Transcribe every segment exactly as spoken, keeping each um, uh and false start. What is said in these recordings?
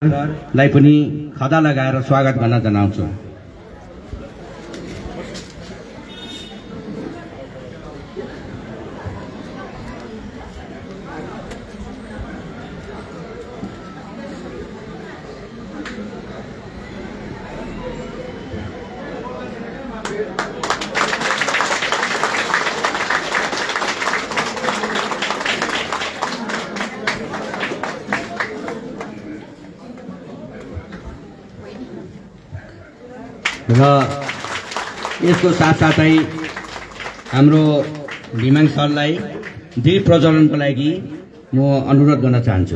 लाई पनि खदा लगाएर स्वागत गर्न जनाउँछु। र यसको साथसाथै हाम्रो भिमाङ सरलाई दीप प्रज्वलनको लागि म अनुरोध गर्न चाहन्छु।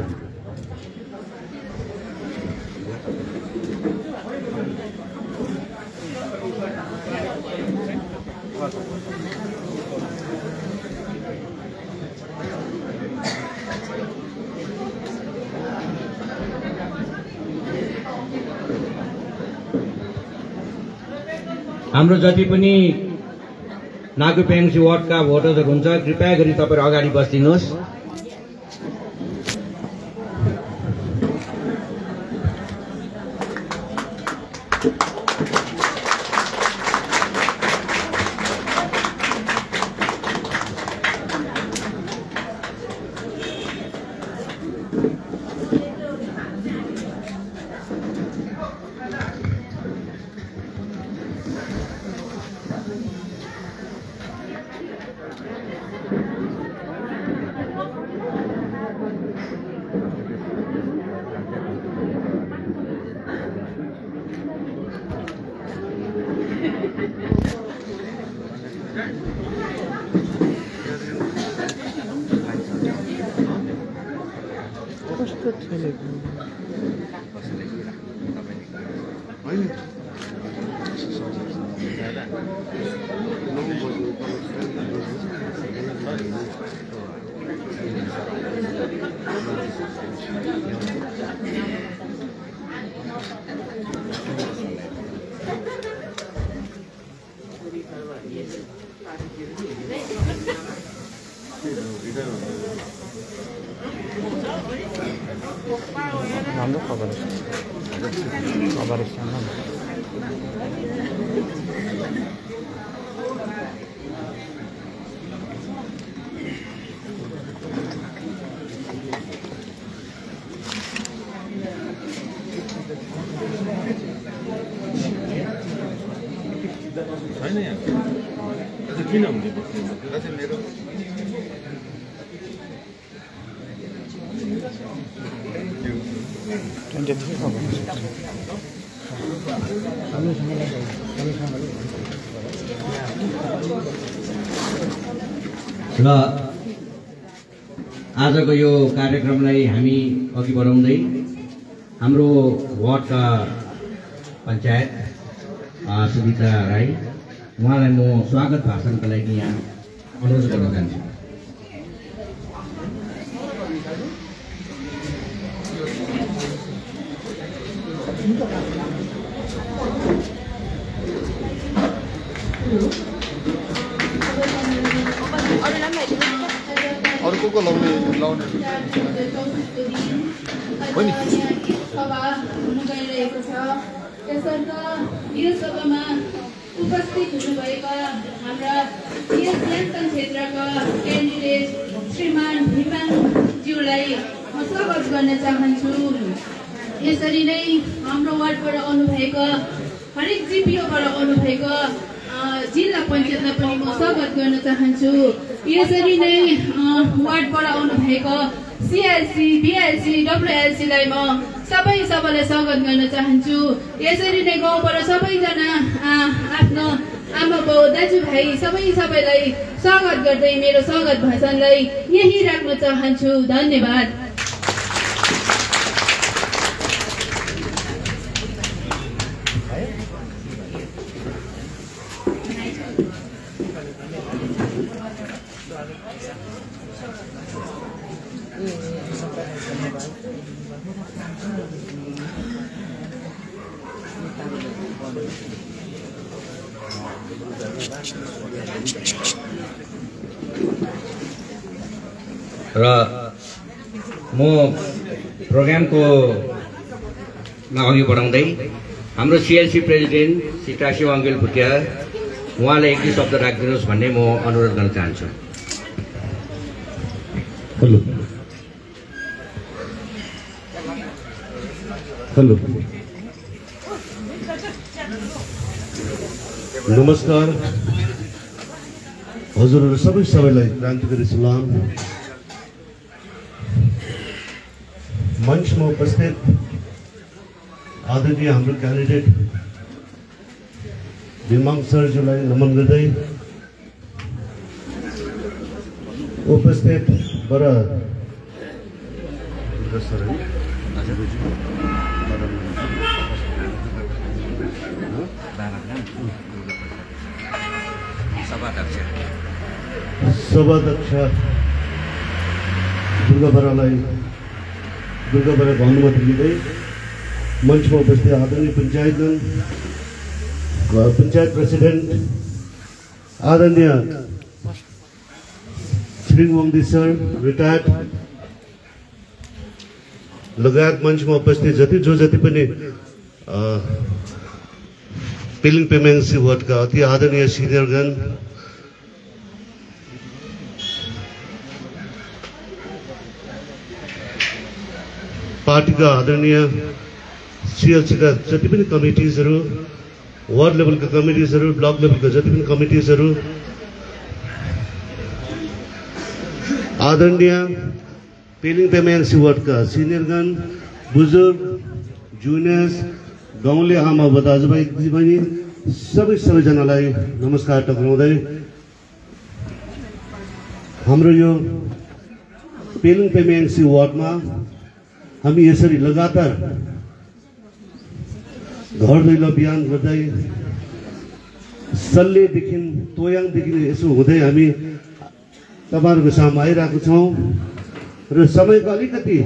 हाम्रो जति पनि नागुपेङसी वार्डका भोटरहरू हुन्छ कृपया गरी तपाईहरु अगाडि बस्दिनुस्। राम्रो खबर खबर छैन यहाँ किन हुन्छ मेरो र आजको यो कार्यक्रमलाई हामी अघि बढाउँदै हाम्रो वार्डका पञ्चायत सुविता राई उहाँलाई म स्वागत भाषणका लागि यहाँ अनुरोध गर्न चाहन्छु। अरु को को लाउने लाउने हो नि सभा हुन गइरहेको छ। त्यसर्थ यो सभामा उपस्थित हुनुभएका हाम्रा यस याङथाङ क्षेत्रका क्यान्डिडेट श्रीमान भिमाङज्यूलाई म स्वागत गर्न चाहन्छु। यसरी नै हाम्रो वार्डबाट आउनुभएका हरेक जिपिओबाट आउनुभएका जिल्ला पञ्चायतलाई पनि म स्वागत गर्न चाहन्छु। यसरी नै वार्डबाट आउनुभएका सिएलसी बिएलसी डब्लुएलसीलाई म सबै सबैलाई स्वागत गर्न चाहन्छु। यसरी नै गाउँबाट सबैजना आफ्नो आमा बाउ दाजुभाइ सबै सबैलाई स्वागत गर्दै मेरो स्वागत भाषणलाई यही राख्न चाहन्छु। धन्यवाद। र म प्रोग्रामको अघि बढाउँदै हाम्रो सिएलसी प्रेसिडेन्ट श्री टासी वाङ्गेल भुटिया उहाँले एक दुई शब्द राखिदिनुहोस् भन्ने म अनुरोध गर्न चाहन्छु। हेलो हेलो नमस्कार हजुरहरू सबै सबैलाई क्रान्तिकारी सलाम। मञ्चमा उपस्थित आदरणीय हाम्रो क्यान्डिडेट भिमाङ सरज्यूलाई नमन गर्दै उपस्थित बडा सभाध्यक्ष दुर्गा बरालाई दुर्गा बरा भानुमती लिँदै मञ्चमा उपस्थित आदरणीय पञ्चायतगण पञ्चायत प्रेसिडेन्ट आदरणीय छिरिङ वाङ्दी सर रिटायर्ड लगायत मञ्चमा उपस्थित जति जो जति पनि पेलिङ पेमेन्सी वार्डका अति आदरणीय सिनियरगण, पार्टीका आदरणीय सिएलसीका जति पनि कमिटिजहरू, वार्ड लेभलका कमिटिजहरू, ब्लक लेभलका जति पनि कमिटिजहरू, आदरणीय पेलिङ पेमेन्सी वार्डका सिनियरगण, बुजुर्ग, जुनियर्स, गाउँले आमा बुवा दाजुभाइ दिदीबहिनी सबै सबैजनालाई नमस्कार टक्राउँदै हाम्रो यो पेलिङ पेमेन्सी वार्डमा हामी यसरी लगातार घर दैलो अभियान गर्दै सल्लेदेखि तोयाङदेखि यसो हुँदै हामी तपाईँहरूको सामु आइरहेको छौँ र समयको अलिकति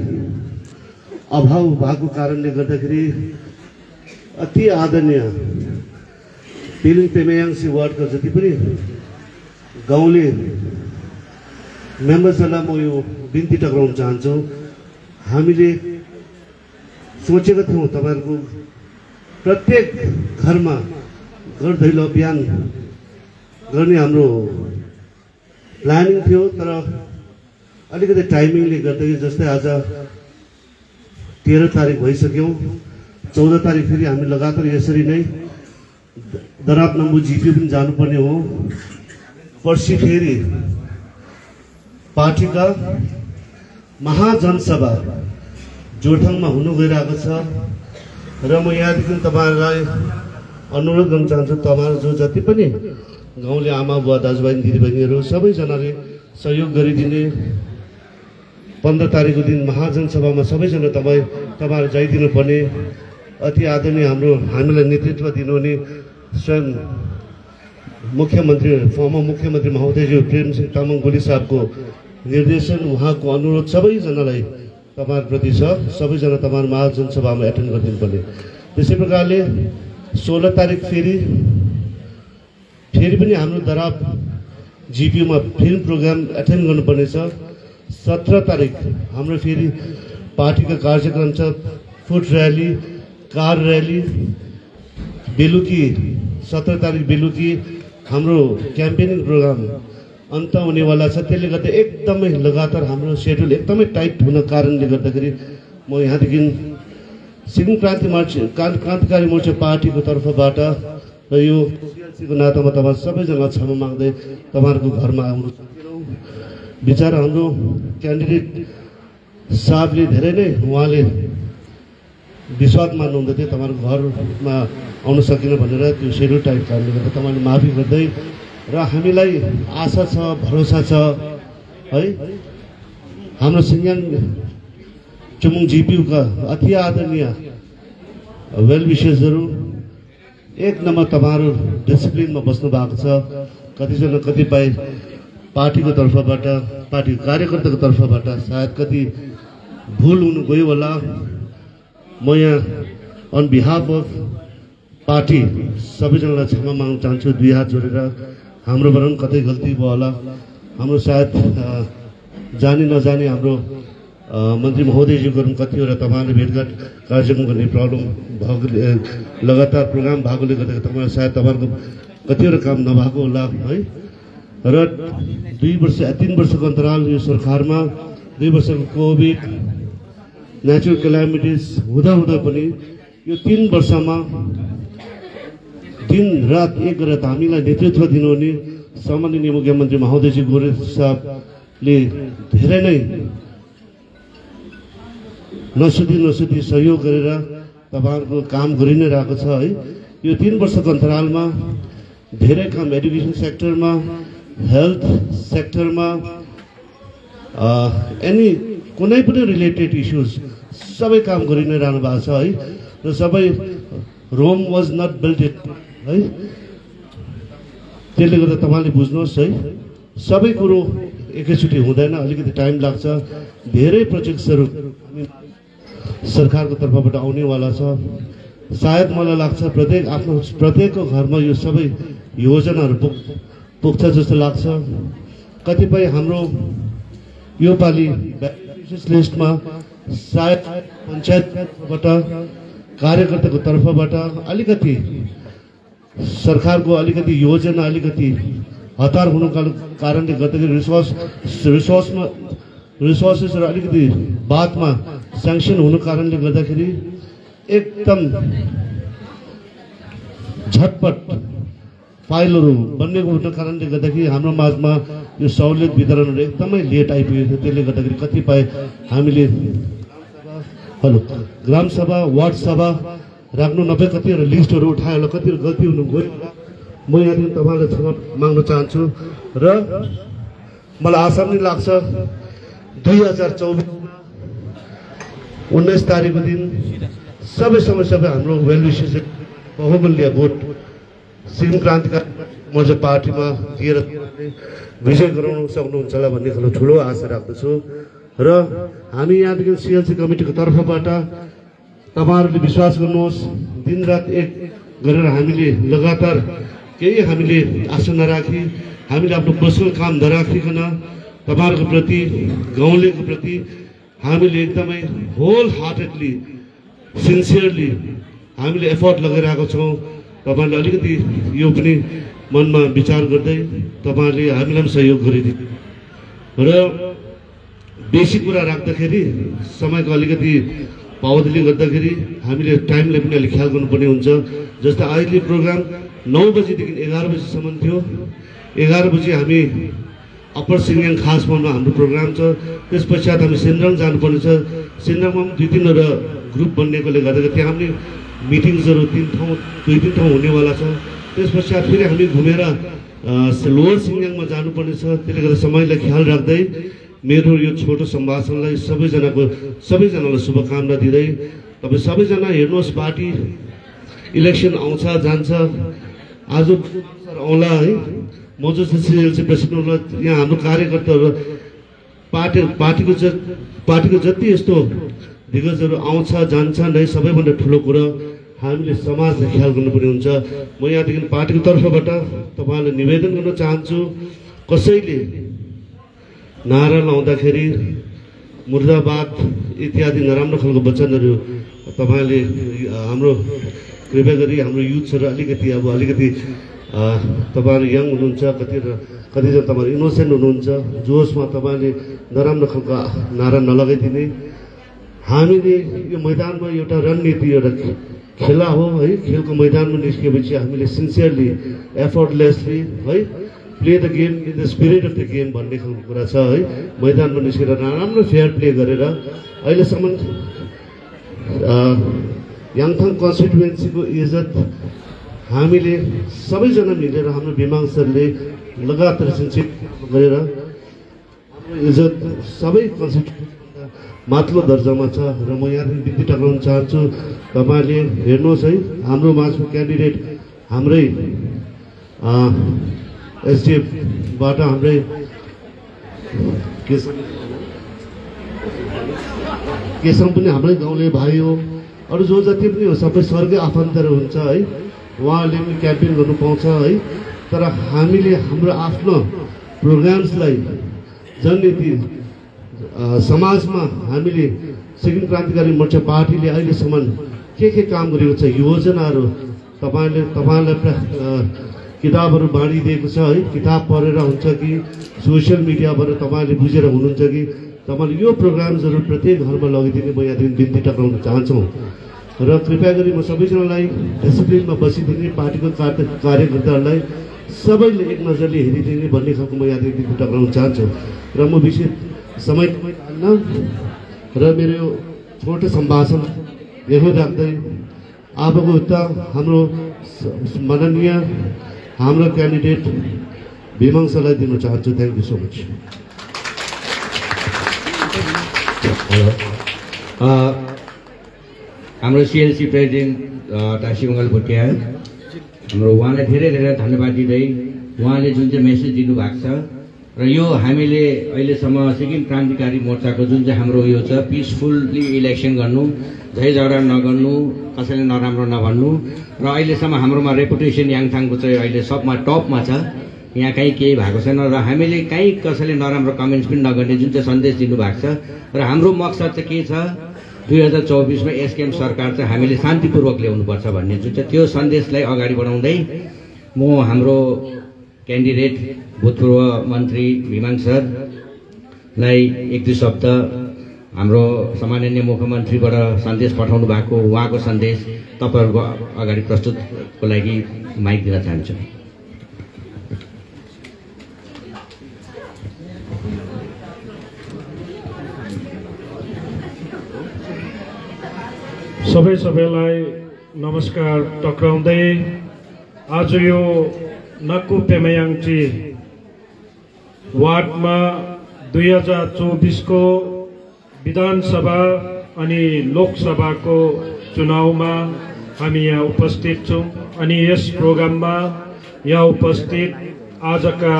अभाव भएको कारणले गर्दाखेरि अति आदरणीय पेलिङ पेमेयाङसी वार्डका जति पनि गाउँले मेम्बर्सहरूलाई म यो बिन्ती टक्राउन चाहन्छु। हामीले सोचेका थियौँ तपाईँहरूको प्रत्येक घरमा घर दैलो अभियान गर्ने हाम्रो प्लानिङ थियो, तर अलिकति टाइमिङले गर्दाखेरि जस्तै आज तेह्र तारिक भइसक्यौँ, चौध तारिक फेरि हामी लगातार यसरी नै दराप नम्बु जिपी पनि जानुपर्ने हो। पर्सि फेरि पार्टीका महाजनसभा जोरथाङमा हुनु गइरहेको छ र म यहाँदेखि तपाईँहरूलाई अनुरोध गर्न चाहन्छु, तपाईँहरू जो जति पनि गाउँले आमा बुवा दाजुभाइ दिदीबहिनीहरू सबैजनाले सहयोग गरिदिने। पन्ध्र तारिकको दिन महाजनसभामा सबैजना तपाईँ तपाईँहरू जाइदिनु पर्ने। अति आदरणीय हाम्रो हामीलाई नेतृत्व दिनुहुने स्वयं मुख्यमन्त्री फर्मर मुख्यमन्त्री महोदयज्यू प्रेमसिंह तामाङ गोली साहबको निर्देशन, उहाँको अनुरोध सबैजनालाई तपाईँहरूप्रति छ। सबैजना तपाईँहरू महाजनसभामा एटेन्ड गरिदिनु पर्ने। त्यसै प्रकारले सोह्र तारिक फेरि फेरि पनि हाम्रो दराप जिपियूमा फिल्म प्रोग्राम एटेन्ड गर्नुपर्ने छ। सत्र तारिक हाम्रो फेरि पार्टीको कार्यक्रम छ, फुड र्याली, कार र्याली। बेलुकी सत्र तारिक बेलुकी हाम्रो क्याम्पेनिङ प्रोग्राम अन्त हुनेवाला छ। त्यसले गर्दा एकदमै लगातार हाम्रो सेड्युल एकदमै टाइट हुन कारणले गर्दाखेरि म यहाँदेखि सिक्किम क्रान्ति मोर्चा क्रान्तिकारी मोर्चा पार्टीको तर्फबाट र यो सिएलसीको नातामा तपाईँ सबैजना क्षमा माग्दै तपाईँहरूको घरमा आउनु सकेनौँ। बिचरा हाम्रो क्यान्डिडेट साहबले धेरै नै उहाँले विश्वास मान्नुहुँदै थियो, तपाईँहरूको घरमा आउन सकिन भनेर त्यो सेड्युल टाइट कारणले गर्दा तपाईँले माफी गर्दै र हामीलाई आशा छ, भरोसा छ है हाम्रो सिङ्गाङ चुमुङ जिपियूका अति आदरणीय वेल विशेषहरू एक नम्बर तपाईँहरू डिसिप्लिनमा बस्नु भएको छ। कतिजना कतिपय पार्टीको तर्फबाट पार्टीको कार्यकर्ताको तर्फबाट सायद कति भुल हुनु गयो होला। म यहाँ अन बिहाफ अफ पार्टी सबैजनालाई क्षमा माग्न चाहन्छु दुई हात जोडेर। हाम्रोबाट पनि कतै गल्ती भयो होला, हाम्रो सायद जानी नजानी हाम्रो मन्त्री महोदयज्यूको कतिवटा तपाईँले भेटघाट कार्यक्रम गर्ने प्रब्लम भएकोले लगातार प्रोग्राम भएकोले गर्दा तपाईँ सायद तपाईँहरूको कतिवटा काम नभएको होला है। र दुई वर्ष तीन वर्षको अन्तराल यो सरकारमा दुई वर्षको कोभिड नेचुरल क्यालामिटिज हुँदा हुँदा पनि यो तीन वर्षमा दिन रात एक गरेर हामीलाई नेतृत्व दिनुहुने सम्माननीय मुख्यमन्त्री महोदयजी गोरे साहबले धेरै नै नसुधी नसुधी सहयोग गरेर तपाईँहरूको काम गरि नै रहेको छ है। यो तीन वर्षको अन्तरालमा धेरै काम एजुकेसन सेक्टरमा, हेल्थ सेक्टरमा, एनी कुनै पनि रिलेटेड इस्युज सबै काम गरि नै रहनु भएको छ है। र सबै रोम वाज नट बिल्ट है, त्यसले गर्दा तपाईँले बुझ्नुहोस् है, सबै कुरो एकैचोटि हुँदैन, अलिकति टाइम लाग्छ। धेरै प्रोजेक्ट्सहरू सरकारको तर्फबाट आउनेवाला छ। सायद मलाई लाग्छ प्रत्येक आफ्नो प्रत्येकको घरमा यो सबै योजनाहरू पुग पुग्छ जस्तो लाग्छ। कतिपय हाम्रो यो पालि लिस्टमा सायद पञ्चायतबाट कार्यकर्ताको तर्फबाट अलिकति सरकारको अलिकति योजना अलिकति हतार हुनुको कारणले गर्दाखेरि रिसोर्स रिसोर्समा रिसोर्सेसहरू अलिकति बादमा स्याङ्सन हुनुको कारणले गर्दाखेरि एकदम झटपट फाइलहरू बन्नेको हुनुको कारणले गर्दाखेरि हाम्रो माझमा यो सहुलियत वितरणहरू एकदमै लेट आइपुगेको थियो। त्यसले गर्दाखेरि कतिपय हामीले हेलो ग्रामसभा वार्ड सभा राख्नु नभए कतिवटा लिस्टहरू उठायो होला, कतिवटा गल्ती हुनु गयो। म यहाँदेखि तपाईँलाई क्षमा माग्न चाहन्छु र मलाई आशा पनि लाग्छ दुई हजार चौबिसमा उन्नाइस तारिकको दिन सबै समय सबै हाम्रो वेल विशेष बहुमूल्य भोट सिक्किम क्रान्तिकारी मोर्चा पार्टीमा दिएर विजय गराउन सक्नुहुन्छ होला भन्ने खालको ठुलो आशा राख्दछु। र हामी यहाँदेखि सिएलसी कमिटीको तर्फबाट तपाईँहरूले विश्वास गर्नुहोस्, दिनरात एक गरेर हामीले लगातार केही हामीले आशा नराखी, हामीले आफ्नो पर्सनल काम नराखिकन तपाईँहरूको प्रति गाउँलेको प्रति हामीले एकदमै होल हार्टेडली सिन्सियरली हामीले एफर्ट लगाइरहेको छौँ। तपाईँहरूले अलिकति यो पनि मनमा विचार गर्दै तपाईँहरूले हामीलाई पनि सहयोग गरिदिनु र बेसी कुरा राख्दाखेरि समयको अलिकति पावतीले गर्दाखेरि हामीले टाइमलाई पनि अलिक ख्याल गर्नुपर्ने हुन्छ। जस्तै अहिले प्रोग्राम नौ बजीदेखि एघार बजीसम्म थियो। एघार बजी हामी अप्पर सिङ्गाङ खास मनमा हाम्रो प्रोग्राम छ। त्यस पश्चात हामी सेन्ड्रङ जानुपर्ने छ। सेन्ड्रङमा पनि दुई तिनवटा ग्रुप बन्नेकोले गर्दाखेरि त्यहाँ पनि मिटिङ्सहरू तिन ठाउँ दुई तिन ठाउँ हुनेवाला छ। त्यस पश्चात फेरि हामी घुमेर लोवर सिङ्गाङमा जानुपर्ने छ। त्यसले गर्दा समयलाई ख्याल राख्दै मेरो यो छोटो सम्भाषणलाई सबैजनाको सबैजनालाई शुभकामना दिँदै तपाईँ सबैजना हेर्नुहोस्, पार्टी इलेक्सन आउँछ जान्छ, आज आउला है, म जस्तो सिएलसी प्रेसिडेन्ट होला, यहाँ हाम्रो कार्यकर्ताहरू पार्टी पार्टीको ज पार्टीको जति यस्तो दिग्गजहरू आउँछ जान्छ नै सबैभन्दा ठुलो कुरा हामीले समाजलाई ख्याल गर्नुपर्ने हुन्छ। म यहाँदेखि पार्टीको तर्फबाट तपाईँलाई निवेदन गर्न चाहन्छु, कसैले नारा लाउँदाखेरि मुर्दाबाद इत्यादि नराम्रो खालको वचनहरू तपाईँले हाम्रो कृपया गरी हाम्रो युथ्सहरू अलिकति अब अलिकति तपाईँहरू यङ हुनुहुन्छ, कति कतिजना तपाईँहरू इनोसेन्ट हुनुहुन्छ, जोसमा तपाईँले नराम्रो खालको नारा नलगाइदिने। हामीले यो मैदानमा एउटा रणनीति एउटा खेला हो है, खेलको मैदानमा निस्किएपछि हामीले सिन्सियरली एफर्टलेसली है play the game in the spirit of the game भन्ने खालको कुरा छ है। मैदानमा निस्केर राम्रो फेयर प्ले गरेर अहिलेसम्म याङथाङ कन्स्टिट्युएन्सीको इज्जत हामीले सबैजना मिलेर हाम्रो विमाङ सरले लगातार सिन्सियर गरेर हाम्रो इज्जत सबै कन्स्टिट्युएन्सी माथिल्लो दर्जामा छ। र म यहाँदेखि बिन्ती टक्राउन चाहन्छु, तपाईँले हेर्नुहोस् है, हाम्रो माझको क्यान्डिडेट हाम्रै एसडिएफबाट हाम्रै केशव पनि हाम्रै गाउँले भाइ हो। अरू जो जति पनि हो सबै स्वर्गीय आफन्तहरू हुन्छ है, उहाँहरूले पनि क्याम्पेन गर्नु पाउँछ है। तर हामीले हाम्रो आफ्नो प्रोग्राम्सलाई जननीति समाजमा हामीले सिक्किम क्रान्तिकारी मोर्चा पार्टीले अहिलेसम्म के के काम गरेको छ योजनाहरू तपाईँले तपाईँलाई किताबहरू बाँडिदिएको छ है। किताब पढेर हुन्छ कि सोसियल मिडियाबाट तपाईँले बुझेर हुनुहुन्छ कि तपाईँले यो प्रोग्राम्सहरू प्रत्येक घरमा लगिदिने म यहाँदेखि बिन्ती टक्राउन चाहन्छौँ र कृपया गरी म सबैजनालाई डिसिप्लिनमा बसिदिने पार्टीको कार्य कार्यकर्ताहरूलाई सबैले एक नजरले हेरिदिने भन्ने खालको म यहाँदेखि बिन्ती टक्राउन चाहन्छु र म विशेष समय थाल्न र मेरो छोटो सम्भाषण यही राख्दै अबको उता हाम्रो माननीय हाम्रो क्यान्डिडेट भीमङ सरलाई दिन चाहन्छु। Thank you so much. हाम्रो सिएलसी प्रेसिडेन्ट टासी मङ्गल भुटिया हाम्रो उहाँलाई धेरै धेरै धन्यवाद दिँदै उहाँले जुन चाहिँ मेसेज दिनुभएको छ र यो हामीले अहिलेसम्म सिक्किम क्रान्तिकारी मोर्चाको जुन चाहिँ हाम्रो यो छ पिसफुल्ली इलेक्सन गर्नु, झै झगडा नगर्नु, कसैले नराम्रो नभन्नु र अहिलेसम्म हाम्रोमा रेपुटेसन याङथाङको चाहिँ अहिले सबमा टपमा छ। यहाँ कहीँ केही भएको छैन र हामीले कहीँ कसैले नराम्रो कमेन्ट्स पनि नगर्ने जुन चाहिँ सन्देश दिनुभएको छ र हाम्रो मकसद चाहिँ के छ दुई हजार चौबिसमा एसकेएम सरकार चाहिँ हामीले शान्तिपूर्वक ल्याउनुपर्छ भन्ने जुन चाहिँ त्यो सन्देशलाई अगाडि बढाउँदै म हाम्रो क्यान्डिडेट भूतपूर्व मन्त्री भीमङ सरलाई एक दुई शब्द हाम्रो सम्माननीय मुख्यमन्त्रीबाट सन्देश पठाउनु भएको उहाँको सन्देश तपाईँहरूको अगाडि प्रस्तुतको लागि माइक दिन चाहन्छु। सबै सबैलाई नमस्कार टक्राउँदै आज यो नक्कु पेमायाङची वार्डमा दुई हजार चौबिसको विधानसभा अनि लोकसभाको चुनावमा हामी यहाँ उपस्थित छौँ अनि यस प्रोग्राममा यहाँ उपस्थित आजका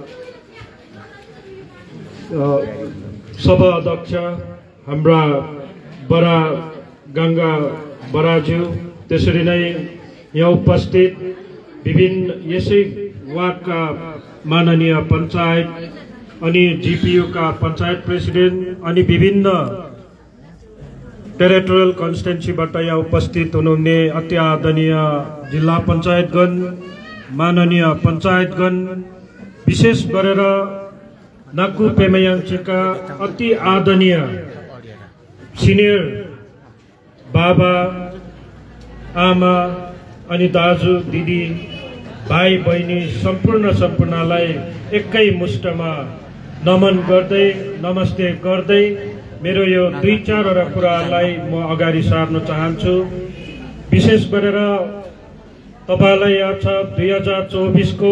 सभा अध्यक्ष हाम्रा बडा गंगा बराज्यू, त्यसरी नै यहाँ उपस्थित विभिन्न यसै वार्डका माननीय पञ्चायत अनि जीपीयू का पञ्चायत प्रेसिडेन्ट अनि विभिन्न टेरिटोरियल कन्स्टिट्युन्सीबाट यहाँ उपस्थित हुनुहुने अति आदरणीय जिल्ला पञ्चायतगण, माननीय पञ्चायतगण, विशेष गरेर नक्कु पेमायाङचीका अति आदरणीय सिनियर बाबा आमा अनि दाजु दिदी भाइ बहिनी सम्पूर्ण सम्पूर्णलाई एकै मुष्टमा नमन गर्दै नमस्ते गर्दै मेरो यो दुई चारवटा कुरालाई म अगाडि सार्न चाहन्छु। विशेष गरेर तपाईलाई याद छ दुई हजार चौबिसको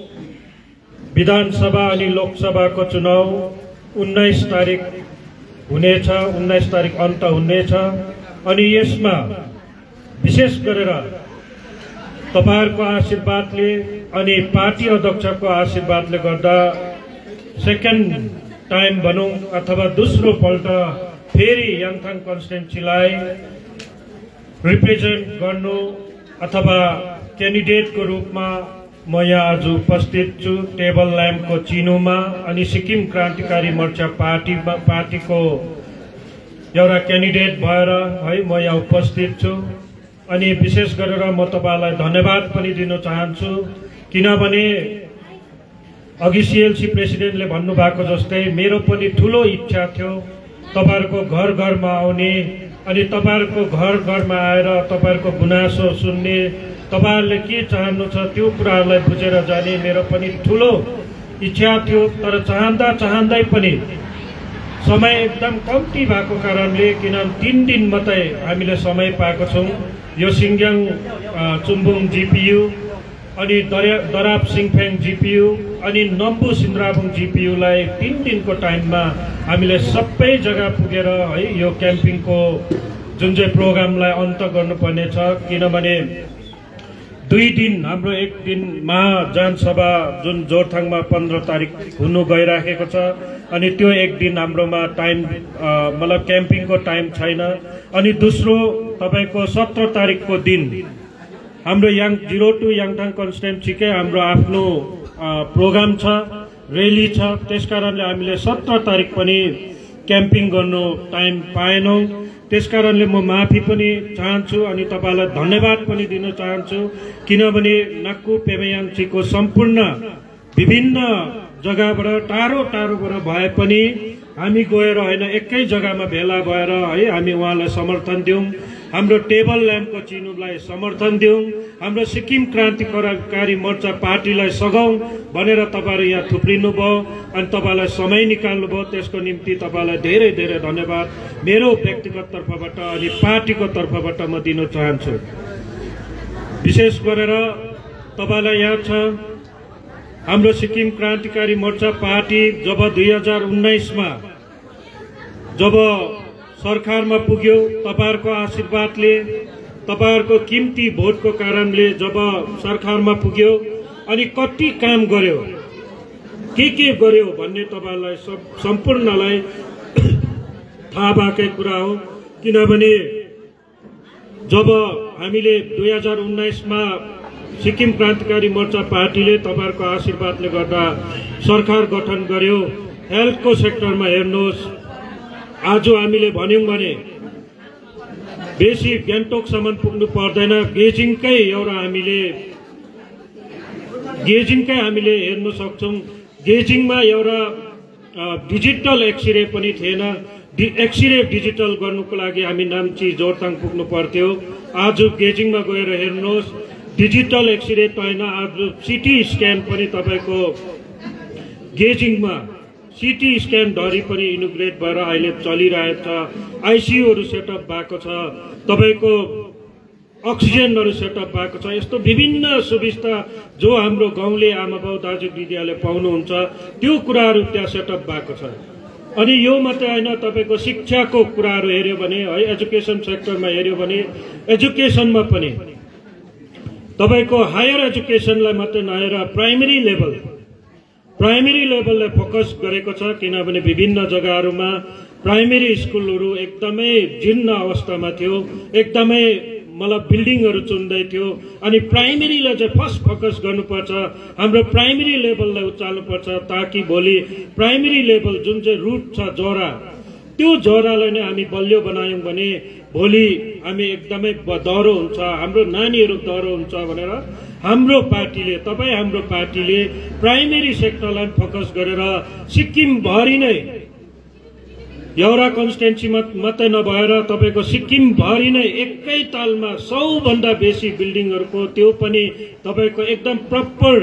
विधानसभा अनि लोकसभाको चुनाव उन्नाइस तारिक हुनेछ, उन्नाइस तारिक अन्त हुनेछ अनि यसमा विशेष गरेर तपाईहरुको आशीर्वादले अनि पार्टी अध्यक्षको आशीर्वादले गर्दा सेकेन्ड टाइम भनौं अथवा दोस्रो पल्ट फेरि याङथाङ कन्स्टिट्युन्सीलाई रिप्रेजेन्ट गर्नु अथवा क्यान्डिडेटको रूपमा म यहाँ आज उपस्थित छु टेबल ल्याम्पको चिनोमा अनि सिक्किम क्रान्तिकारी मोर्चा पार्टी पार्टीको एउटा क्यान्डिडेट भएर है म यहाँ उपस्थित छु। अनि विशेष गरेर म तपाईलाई धन्यवाद पनि दिन चाहन्छु किनभने अघि सीएलसी प्रेसिडेन्टले भन्नुभएको जस्तै मेरो पनि ठूलो इच्छा थियो तपाईहरुको घर घरमा आउने अनि तपाईहरुको घर घरमा आएर तपाईहरुको गुनासो सुन्ने, तपाईहरुले के चाहनु छ त्यो कुराहरूलाई बुझेर जाने मेरो पनि ठूलो इच्छा थियो। तर चाहँदा चाहँदै पनि समय एकदम कम्ती भएको कारणले किनभने तीन दिन मात्रै हामीले समय पाएको छौं यो सिङ्ग्याङ चुम्बुङ जीपीयू अनि दराप सिङफेङ जीपीयू अनि नम्बु सिन्द्राबुङ जीपीयू लाई तीन दिनको टाइममा हामीले सबै जग्गा पुगेर है यो क्याम्पिङको जुन चाहिँ प्रोग्रामलाई अन्त गर्नुपर्ने छ किनभने दुई दिन हाम्रो एक दिन महाजनसभा जुन जोरथाङमा पन्ध्र तारिक हुनु गइराखेको छ अनि त्यो एक दिन हाम्रोमा टाइम मतलब क्याम्पिङको टाइम छैन अनि दोस्रो तपाईको सत्र तारिकको दिन हाम्रो याङ जीरो टू याङथाङ कन्स्टिट्युन्सीकै हाम्रो आफ्नो प्रोग्राम छ, रेली छ, त्यसकारणले हामीले सत्र तारिक पनि क्याम्पिङ गर्नु टाइम पाएनौँ। त्यसकारणले म माफी पनि चाहन्छु अनि तपाईँलाई धन्यवाद पनि दिन चाहन्छु, किनभने नाक्कु पेमायाङसीको सम्पूर्ण विभिन्न जग्गाबाट टाढो टाढोबाट भए पनि हामी गएर होइन एकै जग्गामा भेला भएर है हामी उहाँलाई समर्थन दियौँ, हाम्रो टेबल ल्याम्पको चिनुलाई समर्थन दियौँ, हाम्रो सिक्किम क्रान्तिकारी मोर्चा पार्टीलाई सघाउँ भनेर तपाईँहरू यहाँ थुप्रिनु भयो अनि तपाईँलाई समय निकाल्नुभयो। त्यसको निम्ति तपाईँलाई धेरै धेरै धन्यवाद मेरो व्यक्तिगत तर्फबाट अनि पार्टीको तर्फबाट म दिन चाहन्छु। विशेष गरेर तपाईँलाई याद छ हाम्रो सिक्किम क्रान्तिकारी मोर्चा पार्टी जब दुई हजार उन्नाइसमा जब सरकारमा पुग्यो, तपाईँहरूको आशीर्वादले तपाईँहरूको किम्ती भोटको कारणले जब सरकारमा पुग्यो अनि कति काम गर्यो के के गर्यो भन्ने तपाईँलाई सब सम्पूर्णलाई थाहा भएकै कुरा हो। किनभने जब हामीले दुई हजार उन्नाइसमा सिक्किम क्रान्तिकारी मोर्चा पार्टीले तपाईँहरूको आशीर्वादले गर्दा सरकार गठन गर्यो, हेल्थको सेक्टरमा हेर्नुहोस्, आज हामीले भन्यौं भने बेसी गान्तोकसम्म पुग्नु पर्दैन, गेजिङकै एउटा हामीले गेजिङकै हामीले हेर्न सक्छौं। गेजिङमा एउटा डिजिटल एक्सरे पनि थिएन, एक्सरे डिजिटल गर्नुको लागि हामी नाम्ची जोरथाङ पुग्नु पर्थ्यो। आज गेजिङमा गएर हेर्नुहोस्, डिजिटल एक्सरे त होइन, आज सिटी स्क्यान पनि तपाईको गेजिङमा सिटी स्क्यान धरी पनि इनोग्रेट भएर अहिले चलिरहेको छ। आइसियूहरू सेटअप भएको छ, तपाईको अक्सिजनहरू सेटअप भएको छ। यस्तो विभिन्न सुविस्ता जो हाम्रो गाउँले आमाबाउ दाजु दिदीहरूले पाउनुहुन्छ त्यो कुराहरू त्यहाँ सेटअप भएको छ। अनि यो मात्रै होइन, तपाईको शिक्षाको कुराहरू हेर्यो भने है, एजुकेसन सेक्टरमा हेर्यो भने एजुकेसनमा पनि तपाईको हायर एजुकेसनलाई मात्रै नहेर प्राइमेरी लेभल प्राइमेरी लेभललाई फोकस गरेको छ। किनभने विभिन्न जग्गाहरूमा प्राइमेरी स्कुलहरू एकदमै जीर्ण अवस्थामा थियो, एकदमै मतलब बिल्डिङहरू चुन्दै थियो। अनि प्राइमेरीलाई चाहिँ फर्स्ट फोकस गर्नुपर्छ, हाम्रो प्राइमेरी लेभललाई उचाल्नुपर्छ, ताकि भोलि प्राइमेरी लेभल जुन चाहिँ रुट छ जरा, त्यो जरालाई नै हामी बलियो बनायौं भने भोलि हामी एकदमै दह्रो हुन्छ, हाम्रो नानीहरू दह्रो हुन्छ भनेर हाम्रो पार्टीले तपाई हाम्रो पार्टीले प्राइमेरी सेक्टरलाई फोकस गरेर सिक्किम भरि नै एउटा कन्स्टिट्युन्सीमा मात्रै नभएर तपाईको सिक्किम भरि नै एकै तालमा सौ भन्दा बेसी बिल्डिङहरुको त्यो पनि तपाईको एकदम प्रपर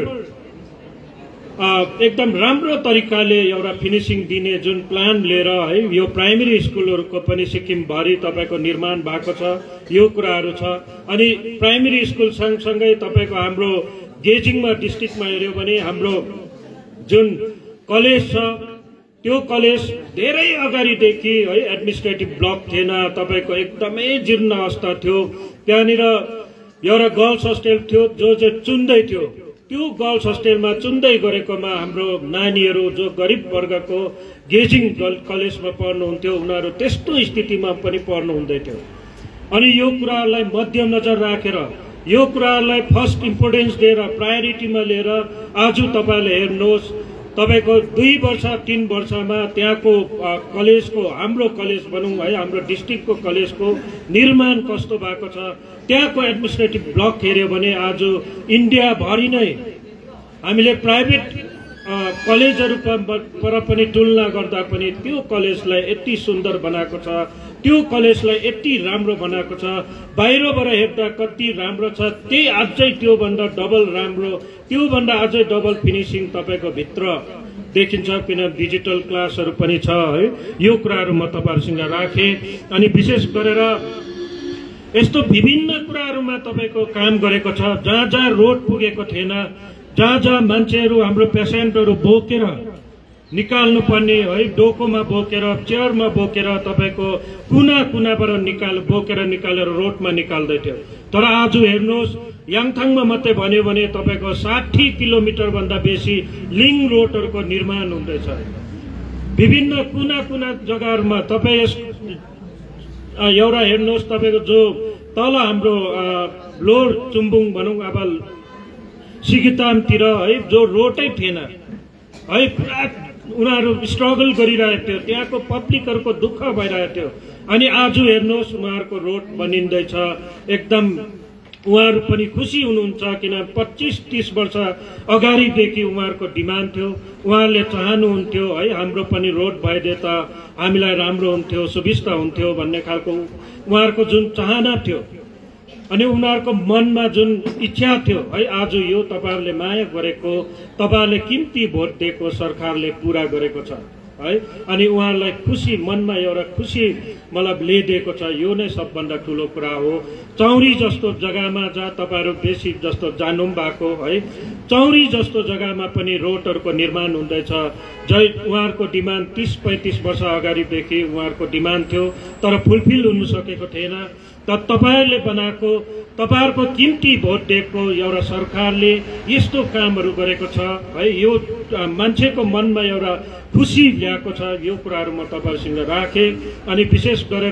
एकदम राम्रो तरिकाले एउटा फिनिशिङ दिने जुन प्लान लिएर है यो प्राइमेरी स्कुलहरुको पनि सिक्किम भरि तपाईको निर्माण भएको छ। यो कुराहरु छ। अनि प्राइमेरी स्कुल सँगसँगै तपाईको हाम्रो गेजिङमा डिस्ट्रिक्टमा हेर्यो भने हाम्रो जुन कलेज छ त्यो कलेज धेरै अगाडिदेखि है एडमिनिस्ट्रेटिभ ब्लक थिएन, तपाईको एकदमै जीर्ण अवस्था थियो। त्यहाँनिर एउटा गर्ल्स होस्टेल थियो जो चाहिँ चुन्दै थियो, त्यो गर्ल्स होस्टेलमा चुन्दै गरेकोमा हाम्रो नानीहरू जो गरिब वर्गको गेजिङ कलेजमा पढ्नुहुन्थ्यो उनीहरू त्यस्तो स्थितिमा पनि पढ्नु हुँदै थियो। अनि यो कुराहरूलाई मध्यनजर राखेर यो कुराहरूलाई फर्स्ट इम्पोर्टेन्स दिएर प्रायोरिटीमा लिएर आज तपाईले हेर्नुहोस् तपाईको दुई वर्ष तीन वर्षमा त्यहाँको कलेजको हाम्रो कलेज भनौं है हाम्रो डिस्ट्रिक्टको कलेजको निर्माण कस्तो भएको छ, त्यहाँको एडमिनिस्ट्रेटिभ ब्लक हेर्यो भने आज इन्डिया भरि नै हामीले प्राइभेट कलेजहरु पर पनि तुलना गर्दा पनि त्यो कलेजलाई यति सुन्दर बनाएको छ, त्यो कलेजलाई यति राम्रो बनाएको छ, बाहिरबाट हेर्दा कति राम्रो छ त्यही अझै त्यो भन्दा डबल राम्रो, त्यो भन्दा अझै डबल फिनिशिङ तपाईको भित्र देखिन्छ। किन डिजिटल क्लासहरु पनि छ है। यो कुराहरु म तपाईहरुसँग राखे। अनि विशेष गरेर यस्तो विभिन्न कुराहरुमा तपाईको काम गरेको छ। जहाँ जहाँ रोड पुगेको थिएन, जहाँ जहाँ मान्छेहरू हाम्रो पेसेन्टहरू बोकेर निकाल्नु पर्ने है डोकोमा बोकेर चेयरमा बोकेर तपाईको कुना कुनाबाट निकाल बोकेर निकालेर रोडमा निकाल्दै थियो। तर आज हेर्नुहोस् याङथाङमा मात्रै भन्यो भने तपाईको साठी किलोमिटर भन्दा बेसी लिङ रोडहरुको निर्माण हुँदैछ। विभिन्न कुना कुना जग्गाहरुमा तपाई एउटा हेर्नुहोस् तपाईको जो तल हाम्रो लोर चुम्बुङ भनौं अब सिगितामतिर है जो रोडै थिएन है, पुरा उनीहरू स्ट्रगल गरिरहेको थियो, त्यहाँको पब्लिकहरूको दुःख भइरहेको थियो। अनि आज हेर्नुहोस् उहाँहरूको रोड बनिँदैछ, एकदम उहाँहरू पनि खुसी हुनुहुन्छ, किन पच्चिस तीस वर्ष अगाडिदेखि उहाँहरूको डिमान्ड थियो। उहाँहरूले चाहनुहुन्थ्यो है हाम्रो पनि रोड भइदिए त हामीलाई राम्रो हुन्थ्यो, सुविस्ता हुन्थ्यो भन्ने खालको उहाँहरूको जुन चाहना थियो अनि उनीहरूको मनमा जुन इच्छा थियो है, आज यो तपाईँहरूले माया गरेको, तपाईँहरूले किम्ती भोट दिएको सरकारले पुरा गरेको छ है। अनि उहाँहरूलाई खुसी, मनमा एउटा खुसी मतलब ल्याइदिएको छ। यो नै सबभन्दा ठुलो कुरा हो। चौरी जस्तो जग्गामा जहाँ तपाईँहरू बेसी जस्तो जानु भएको है, चौरी जस्तो जग्गामा पनि रोडहरूको निर्माण हुँदैछ। जै उहाँहरूको डिमान्ड तीस पैँतिस वर्ष अगाडिदेखि उहाँहरूको डिमान्ड थियो, तर फुलफिल हुनु सकेको थिएन। त तपाईँहरूले बनाएको, तपाईँहरूको किम्ती भोट दिएको एउटा सरकारले यस्तो कामहरू गरेको छ है, यो मान्छेको मनमा एउटा खुसी ल्याएको छ। यो कुराहरू म तपाईँहरूसँग राखेँ। अनि विशेष गरेर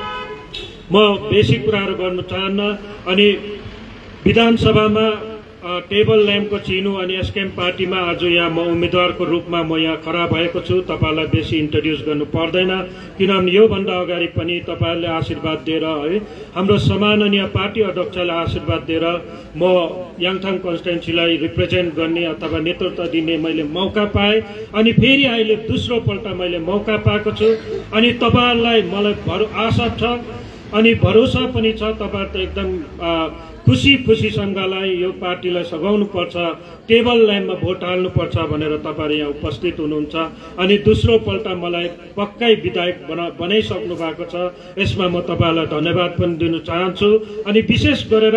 म बेसी कुराहरू गर्नु चाहन्न। अनि विधानसभामा टेबल ल्याम्पको चिनो अनि एसकेएम पार्टीमा आज यहाँ म उम्मेदवारको रूपमा म यहाँ खडा भएको छु। तपाईँलाई बेसी इन्ट्रोड्युस गर्नु पर्दैन, किनभने योभन्दा अगाडि पनि तपाईँहरूले आशीर्वाद दिएर है, हाम्रो सम्माननीय पार्टी अध्यक्षलाई आशीर्वाद दिएर म याङथाङ कन्स्टिट्युन्सीलाई रिप्रेजेन्ट गर्ने अथवा नेतृत्व दिने मैले मौका पाएँ। अनि फेरि अहिले दोस्रो पल्ट मैले मौका पाएको छु। अनि तपाईँहरूलाई मलाई भरो आशा छ अनि भरोसा पनि छ, तपाईँहरू त एकदम खुसी खुसीसँगलाई यो पार्टीलाई सघाउनु पर्छ, टेबल ल्याम्पमा भोट हाल्नुपर्छ भनेर तपाईँहरू यहाँ उपस्थित हुनुहुन्छ। अनि दोस्रो पल्ट मलाई पक्कै विधायक बना बनाइसक्नु भएको छ। यसमा म तपाईँहरूलाई धन्यवाद पनि दिन चाहन्छु। अनि विशेष गरेर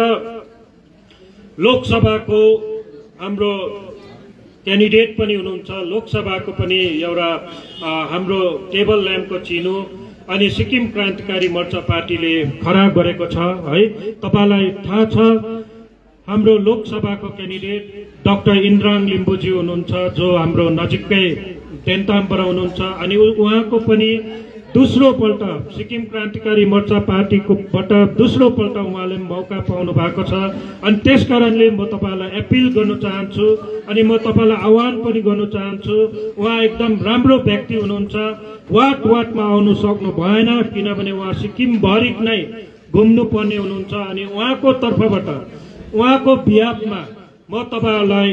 लोकसभाको हाम्रो क्यान्डिडेट पनि हुनुहुन्छ, लोकसभाको पनि एउटा हाम्रो टेबल ल्याम्पको चिनो अनि सिक्किम क्रान्तिकारी मोर्चा पार्टीले खडा गरेको छ है। तपाईलाई थाहा छ हाम्रो लोकसभाको क्यान्डिडेट डाक्टर इन्द्राङ लिम्बुजी हुनुहुन्छ, जो हाम्रो नजिकै देन्तामबाट हुनुहुन्छ। अनि उहाँको पनि दोस्रो पल्ट सिक्किम क्रान्तिकारी मोर्चा पार्टीको बाट दोस्रो पल्ट उहाँले मौका पाउनु भएको छ। अनि त्यसकारणले म तपाईलाई एपिल गर्न चाहन्छु अनि म तपाईलाई आह्वान पनि गर्न चाहन्छु। उहाँ एकदम राम्रो व्यक्ति हुनुहुन्छ, वाट वाटमा आउनु सक्नु भएन, किनभने उहाँ सिक्किमभरि नै घुम्नु पर्ने हुनुहुन्छ। अनि उहाँको तर्फबाट उहाँको बिहाफमा म तपाईलाई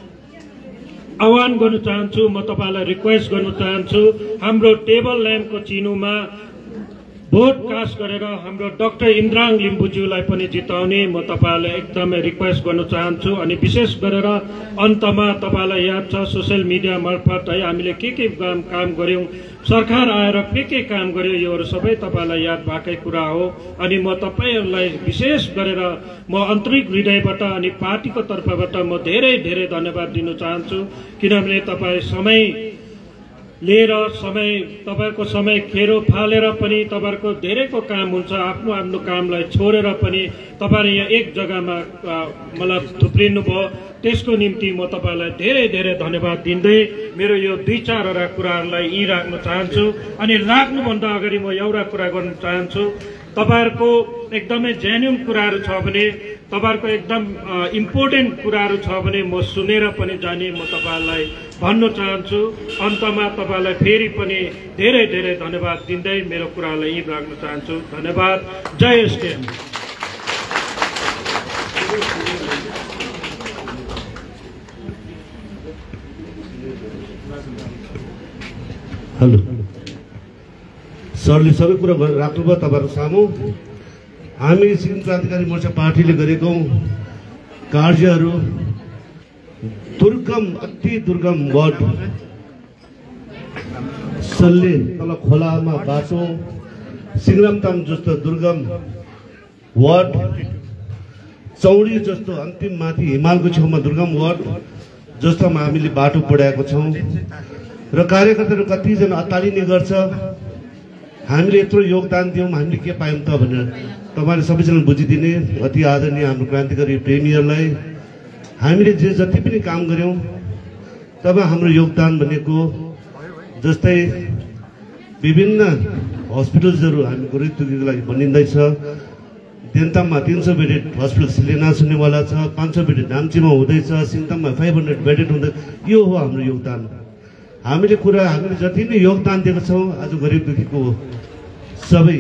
आह्वान गर्न चाहन्छु, म तपाईलाई रिक्वेस्ट गर्न चाहन्छु, हाम्रो टेबल ल्याम्पको चिनोमा भोट कास्ट गरेर हाम्रो डाक्टर इन्द्राङ लिम्बुज्यूलाई पनि जिताउने म तपाईलाई एकदमै रिक्वेस्ट गर्न चाहन्छु। अनि विशेष गरेर अन्तमा तपाईलाई याद छ सोशल मिडिया मार्फत है हामीले के के काम काम गर्यौं, सरकार आएर के के काम गर्यो, योहरू सबै तपाईलाई याद भएकै कुरा हो। अनि म तपाईहरुलाई विशेष गरेर म आन्तरिक हृदयबाट अनि पार्टीको तर्फबाट म धेरै धेरै धन्यवाद दिन चाहन्छु, किनभने तपाई समय लिएर समय तपाईको समय खेरो फालेर पनि तपाईहरुको धेरैको काम हुन्छ, आफ्नो आफ्नो कामलाई छोडेर पनि तपाईहरु यहाँ एक जग्गामा मलाई थुप्रिनु भयो, त्यसको निम्ति म तपाईलाई धेरै धेरै धन्यवाद दिँदै मेरो यो दुई चारवटा कुराहरुलाई यी राख्न चाहन्छु। अनि राख्नुभन्दा अगाडि म एउटा कुरा गर्न चाहन्छु, तपाईहरुको एकदमै जेन्युन कुराहरु छ भने, तपाईहरुको एकदम इम्पोर्टेन्ट कुराहरु छ भने म सुनेर पनि जाने म तपाईहरुलाई भन्न चाहन्छु। अन्तमा तपाईहरुलाई फेरि पनि धेरै धेरै धन्यवाद दिँदै मेरो कुरालाई यही राख्न चाहन्छु। धन्यवाद। जय एसकेएम। हेलो सरले सबै कुरा राख्नुभयो तपाईहरु सामु। हामी सिक्किम क्रान्तिकारी मोर्चा पार्टीले गरेको कार्यहरू दुर्गम अति दुर्गम वार्ड सल्ले तल खोलामा बाटो, सिंगलामताम जस्तो दुर्गम वार्ड, चौरी जस्तो अन्तिम माथि हिमालको छेउमा दुर्गम वार्ड जस्तोमा हामीले बाटो बढाएको छौं र कार्यकर्ताहरू कतिजना अत्तालिने गर्छ, हामीले यत्रो योगदान दियौं हामीले के पायौं त भनेर तपाईहरुले सबैजना बुझिदिने अति आदरणीय हाम्रो क्रान्तिकारी प्रेमीहरूलाई हामीले जे जति पनि काम गर्यौं तब हाम्रो योगदान भनेको जस्तै विभिन्न हस्पिटल्सहरू हामी गरिबदुखीको लागि बनिँदैछ। देन्ताममा तीन सौ बेडेड हस्पिटल शिलान्यास हुनेवाला छ, पाँच सौ बेडेड नाम्चीमा हुँदैछ, सिङताममा फाइभ हन्ड्रेड बेडेड हुँदै, यो हो हाम्रो योगदान। हामीले कुरा हामीले जति नै योगदान दिएको छौँ आज गरिब दुखीको सबै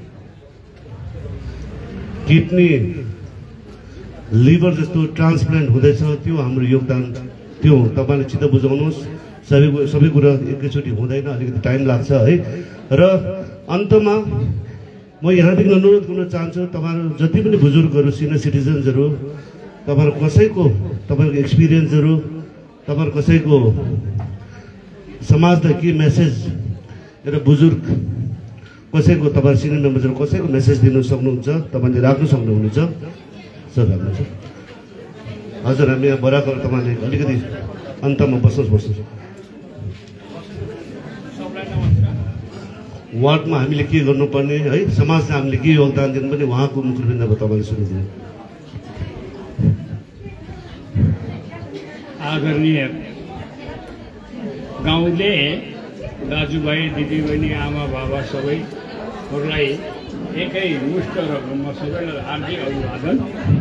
किडनी लिभर जस्तो ट्रान्सप्लान्ट हुँदैछ त्यो हाम्रो योगदान त्यो तपाईँले चित्त बुझाउनुहोस् सबै सबै कुरा एकैचोटि हुँदैन अलिकति टाइम लाग्छ है र अन्तमा म यहाँदेखि अनुरोध गर्न चाहन्छु तपाईँहरू जति पनि बुजुर्गहरू सिनियर सिटिजन्सहरू तपाईँहरू कसैको तपाईँको एक्सपिरियन्सहरू तपाईँहरू कसैको समाजलाई के मेसेज एउटा बुजुर्ग कसैको तपाईँ सिनियर मेम्बर्सहरू कसैको मेसेज दिनु सक्नुहुन्छ तपाईँले राख्नु सक्नुहुनेछ सर राख्नुहुन्छ हजुर हामी यहाँ बराबर तपाईँले अलिकति अन्तमा बस्नुहोस् बस्नुहोस् वार्डमा हामीले के गर्नुपर्ने है समाजले हामीले के योगदान दिनुपर्ने उहाँको मुखबिन्दामा तपाईँले सुनिदिनु आदरणीय गाउँले दाजुभाइ दिदीबहिनी आमा बाबा सबैहरूलाई एकै मुष्ट र म सबैलाई हार्दिक अभिवादन।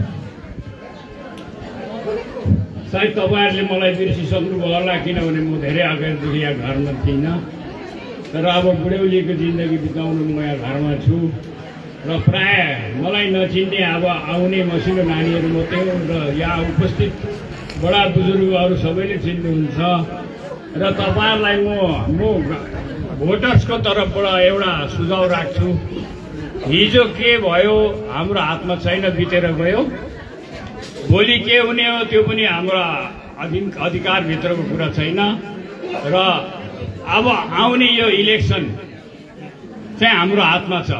सायद तपाईँहरूले मलाई बिर्सिसक्नुभयो होला किनभने म धेरै अगाडिदेखि यहाँ घरमा थिइनँ तर अब बुढ्यौलीको जिन्दगी बिताउनु म यहाँ घरमा छु र प्राय मलाई नचिन्ने अब आउने मसिनो नानीहरू मात्रै हो र यहाँ उपस्थित बडा बुजुर्गहरू सबैले चिन्नुहुन्छ र तपाईँहरूलाई म म भोटर्सको तर्फबाट एउटा सुझाव राख्छु। हिजो के भयो हाम्रो हातमा छैन, बितेर गयो। भोलि के हुने हो त्यो पनि हाम्रो अधिकारभित्रको कुरा छैन र अब आउने यो इलेक्सन चाहिँ हाम्रो हातमा छ।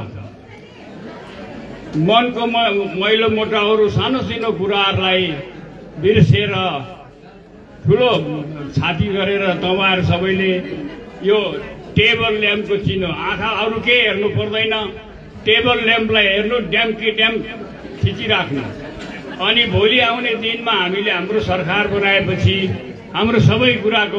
मनको मैलो मोटाहरू सानोसिनो कुराहरूलाई बिर्सेर ठुलो छाती गरेर तपाईँहरू सबैले यो टेबल ल्याम्पको चिनो आँखा अरू के हेर्नु पर्दैन, टेबल ल्याम्पलाई हेर्नु, ड्याम कि ड्याम खिचिराख्नु। अनि भोलि आउने दिनमा हामीले हाम्रो सरकार बनाएपछि हाम्रो सबै कुराको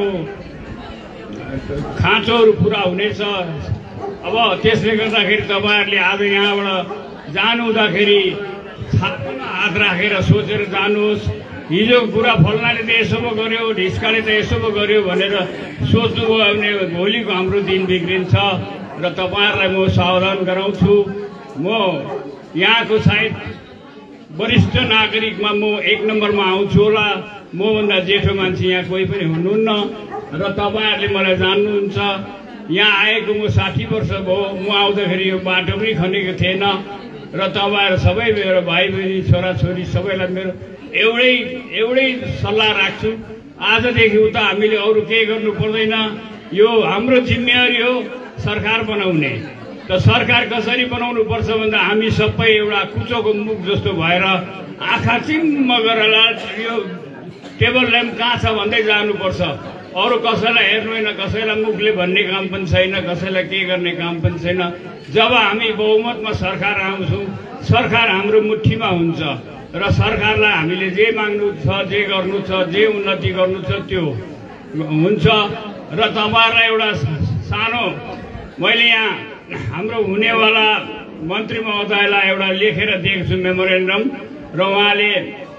खाँचोहरू पुरा हुनेछ। अब त्यसले गर्दाखेरि तपाईँहरूले आज यहाँबाट जानु हुँदाखेरि छातीमा हात राखेर सोचेर जानुहोस्। हिजो कुरा फल्नाले त यसो पो गर्यो, ढिस्काले त यसो पो गर्यो भनेर सोच्नुभयो भने भोलिको हाम्रो दिन बिग्रिन्छ र तपाईँहरूलाई म सावधान गराउँछु। म यहाँको सायद वरिष्ठ नागरिकमा म एक नम्बरमा आउँछु होला। मभन्दा जेठो मान्छे यहाँ कोही पनि हुनुहुन्न र तपाईँहरूले मलाई जान्नुहुन्छ। यहाँ आएको म साठी वर्ष भयो। म आउँदाखेरि यो बाटो पनि खनेको थिएन र तपाईँहरू सबै मेरो भाइ बहिनी छोराछोरी सबैलाई मेरो एउटै एउटै सल्लाह राख्छु। आजदेखि उता हामीले अरू केही गर्नु पर्दैन। यो हाम्रो जिम्मेवारी हो सरकार बनाउने। त सरकार कसरी बनाउनु पर्छ भन्दा हामी सबै एउटा कुचोको मुख जस्तो भएर आँखा चिम्म गरेर यो टेबल ल्याम्प कहाँ छ भन्दै जानुपर्छ। अरू कसैलाई हेर्नु होइन, कसैलाई मुखले भन्ने काम पनि छैन, कसैलाई के गर्ने काम पनि छैन। जब हामी बहुमतमा सरकार आउँछौँ, सरकार हाम्रो मुठीमा हुन्छ र सरकारलाई हामीले जे माग्नु छ, जे गर्नु छ, जे उन्नति गर्नु छ त्यो हुन्छ। र तपाईँहरूलाई एउटा सानो मैले यहाँ हाम्रो हुनेवाला मन्त्री महोदयलाई एउटा लेखेर दिएको छु मेमोरेन्डम र उहाँले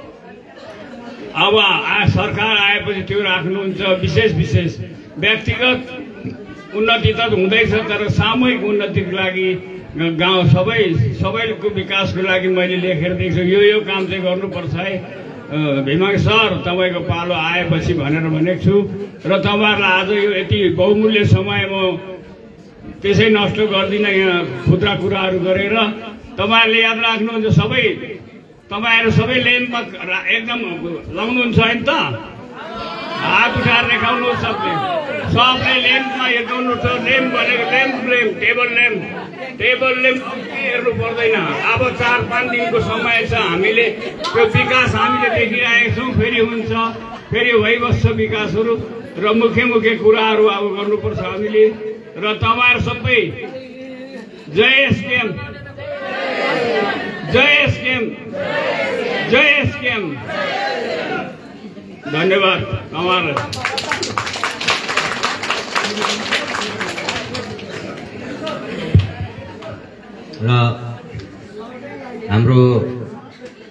अब आ सरकार आएपछि त्यो राख्नुहुन्छ। विशेष विशेष व्यक्तिगत उन्नति त हुँदैछ तर सामूहिक उन्नतिको लागि गाउँ सबै सबैको विकासको लागि मैले लेखेर दिएको छु। यो यो काम चाहिँ गर्नुपर्छ है भीमा सर, तपाईँको पालो आएपछि भनेर भनेको छु। र तपाईँहरूलाई आज यो यति बहुमूल्य समय म त्यसै नष्ट गर्दिनँ यहाँ खुद्रा कुराहरू गरेर। तपाईँहरूले याद राख्नुहुन्छ, सबै तपाईँहरू सबै ल्याम्पमा एकदम लाउनुहुन्छ होइन त? हात उठाएर देखाउनुहोस् सबले, सबले ल्याम्पमा हेर्नु छ। ल्याम्प भनेको lamp lamp table lamp table lamp हेर्नु पर्दैन। अब चार पाँच दिनको समय छ, हामीले त्यो विकास हामीले देखिरहेका छौँ। फेरि हुन्छ, फेरि भइबस्छ विकासहरू र मुख्य मुख्य कुराहरू अब गर्नुपर्छ हामीले। र तपाईँहरू सबै जय एसकेएम, जय एसकेएम, जय एसकेएम। धन्यवाद तपाईँहरूलाई। र हाम्रो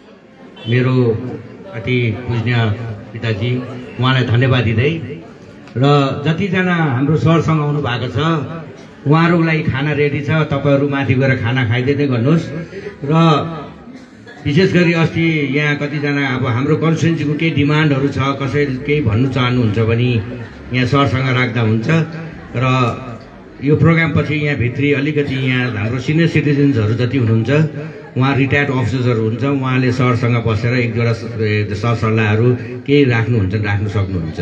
मेरो अति पूज्य पिताजी, उहाँलाई धन्यवाद दिँदै र जतिजना हाम्रो सरसँग आउनु भएको छ उहाँहरूको लागि खाना रेडी छ, तपाईँहरू माथि गएर खाना खाइदिँदै गर्नुहोस्। र विशेष गरी अस्ति यहाँ कतिजना अब हाम्रो कन्स्टिट्युन्सीको केही डिमान्डहरू छ, कसैले केही भन्नु चाहनुहुन्छ भने यहाँ सरसँग राख्दा हुन्छ। र यो प्रोग्राम पछि यहाँ भित्री अलिकति यहाँ हाम्रो सिनियर सिटिजन्सहरू जति हुनुहुन्छ उहाँ रिटायर्ड अफिसर्सहरू हुन्छ, उहाँले सरसँग बसेर एक दुईवटा सरसल्लाहहरू केही राख्नुहुन्छ राख्नु सक्नुहुन्छ।